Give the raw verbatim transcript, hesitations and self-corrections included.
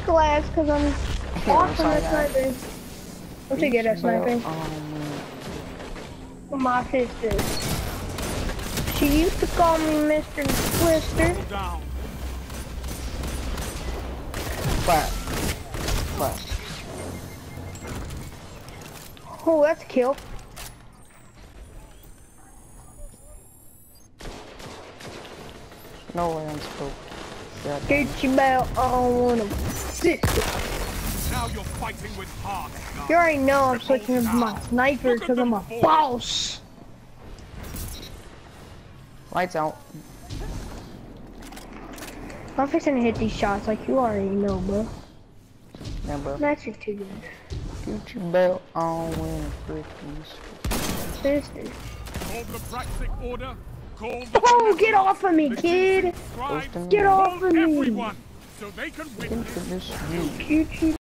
glass because I'm awesome at sniping. I'm too good at sniping. Um, My sister. She used to call me Mister Twister. But, but. Oh, that's a kill. No way I'm spoke. Get your belt on one of them. Now you're fighting with heart. You already know I'm switching to my sniper because I'm a boss. Lights out. I'm fixing to hit these shots like you already know, bro. Yeah, bro. That's just too good. Get your belt on when it freakies. Sister. Call the Braxic order. Call the Oh, get off of me, kid! Get off of me! Everyone, so they can witness. Into this view. Cute, cute.